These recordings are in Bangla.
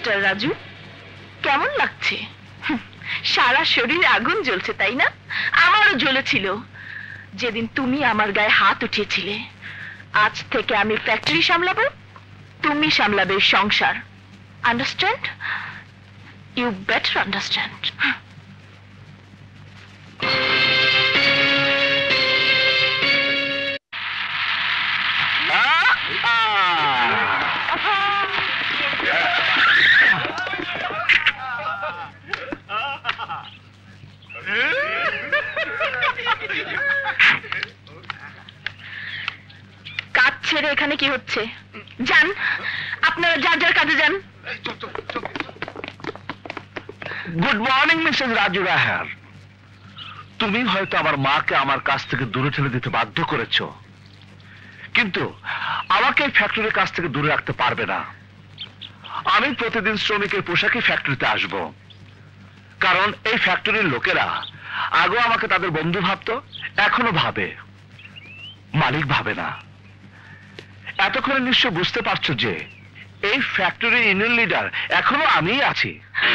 মিস্টার রাজু, কেমন লাগছে? সারা শরীরে আগুন জ্বলছে, তাই না? আমারও জ্বলেছিল যেদিন তুমি আমার গায়ে হাত উঠিয়েছিলে। আজ থেকে আমি ফ্যাক্টরি সামলাবো, তুমি সামলাবে সংসার। আন্ডারস্ট্যান্ড? You better understand. কাজ ছেড়ে এখানে কি হচ্ছে? যান, আপনারা যার যার কাজে যান। গুড মর্নিং মিসেস রাজু রাহার। তুমি হয়তো আমার মাকে আমার কাছ থেকে দূরে ঠেলে দিতে বাধ্য করেছো, কিন্তু আমাকে এই ফ্যাক্টরির কাছ থেকে দূরে রাখতে পারবে না। আমি প্রতিদিন শ্রমিকের পোশাকে ফ্যাক্টরিতে আসব, কারণ এই ফ্যাক্টরির লোকেরা আগেও আমাকে তাদের বন্ধু ভাবতো, এখনো ভাবে, মালিক ভাবে না। এতক্ষণে নিশ্চয় বুঝতে পারছো যে এই ফ্যাক্টরির ইউনিয়ন লিডার এখনো আমিই আছি।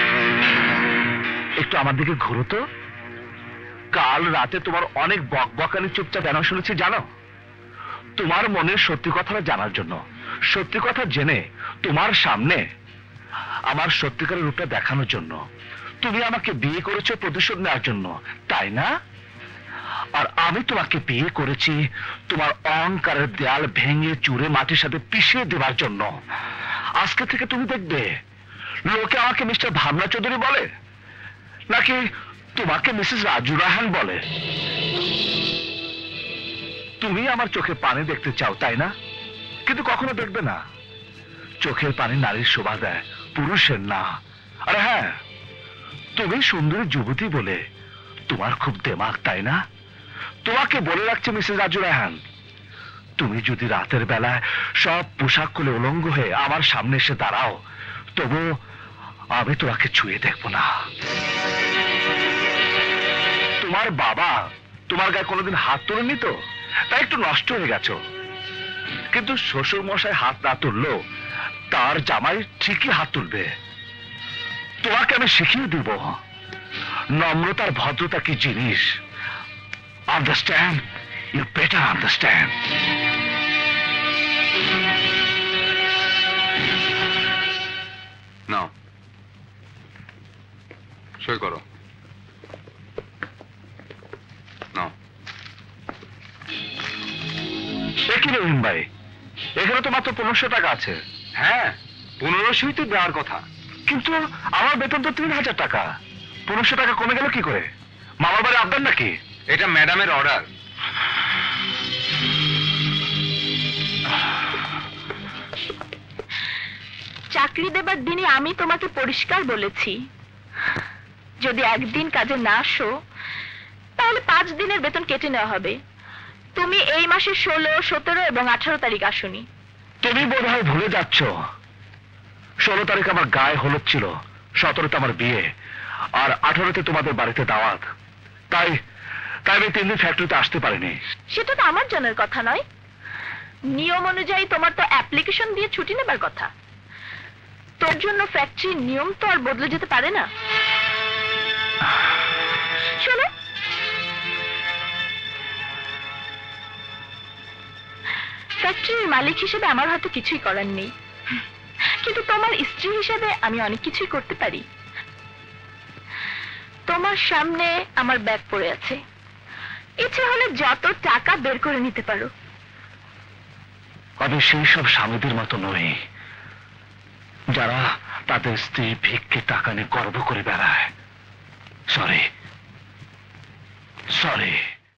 একটু আমার দিকে ঘুরো তো। কাল রাতে তোমার অনেক বকবকানি চুপচাপ কেন শুনেছি জানো? তোমার মনের সত্যি কথাটা জানার জন্য, সত্যি কথা জেনে তোমার সামনে আমার সত্যিকারের রূপটা দেখানোর জন্য। তুমি আমাকে বিয়ে করেছো প্রতিশোধ নেওয়ার জন্য, তাই না? আর আমি তোমাকে বিয়ে করেছি তোমার অহংকারের দেয়াল ভেঙে চুরে মাটির সাথে পিষিয়ে দেওয়ার জন্য। আজকে থেকে তুমি দেখবে লোকে আমাকে মিস্টার ভাবনা চৌধুরী বলে, নাকি তোমাকে মিসেস রাজু রাহান বলে। তুমি আমার চোখে পানি দেখতে চাও, তাই না? কিন্তু কখনো দেখবে না। চোখের পানি নারীর শোভা দেয়, পুরুষের না। আরে হ্যাঁ, তুমি সুন্দরী যুবতী বলে তোমার খুব দেমাগ, তাই না? তোমাকে বলে রাখছে মিসেস রাজু রাহান, তুমি যদি রাতের বেলায় সব পোশাক খুলে উলঙ্গ হয়ে আমার সামনে এসে দাঁড়াও, তবু আমি তোমাকে ছুঁয়ে দেখবো না। তোমার বাবা তোমার গায়ে কোনোদিন হাত তোলেনি তো, তাই একটু নষ্ট হয়ে গেছো। কিন্তু শ্বশুর মশাই হাত না তুললো, তার জামাই ঠিকই হাত তুলবে। তোমাকে আমি শিখিয়ে দিব নম্রতার ভদ্রতা কি জিনিস। আন্ডারস্ট্যান্ড? You better understand. নাও, সই করো। নাও। কি রহিম ভাই, এখানে তো মাত্র 1500 টাকা আছে। হ্যাঁ, 1500ই তো দেওয়ার কথা। কিন্তু আমার বেতন তো 3000 টাকা। 1500 টাকা কমে গেল কি করে? মামার বাড়ি আবদার নাকি? এটা ম্যাডামের অর্ডার। চাকরি দেবার দিনে আমি তোমাকে পরিষ্কার বলেছি, যদি একদিন কাজে না আসো তাহলে 5 দিনের বেতন কেটে নেওয়া হবে। তুমি এই মাসের 16, 17 এবং 18 তারিখ আসোনি। তুমি বোধহয় ভুলে যাচ্ছ, 16 তারিখ আমার গায়ে হলুদ ছিল, 17তে আমার বিয়ে, আর 18তে তোমাদের বাড়িতে দাওয়াত। তাই আমি 3 দিন ফ্যাক্টরিতে আসতে পারিনি। সেটা তো আমার জানার কথা নয়। নিয়ম অনুযায়ী তোমার তো অ্যাপ্লিকেশন দিয়ে ছুটি নেবার কথা। তোর জন্য ফ্যাক্টরির নিয়ম তো আর বদলে যেতে পারে না। শোনো, ফ্যাক্টরির মালিক হিসেবে আমার হয়তো কিছুই করার নেই, কিন্তু তোমার স্ত্রী হিসেবে আমি অনেক কিছুই করতে পারি। তোমার সামনে আমার ব্যাগ পড়ে আছে, ইচ্ছে হলে যত টাকা বের করে নিতে পারো। আমি সেই সব স্বামীদের মতো নই যারা তাদের স্ত্রী ভিক্ষে টাকা নিয়ে গর্ব করে বেড়ায়। সরি।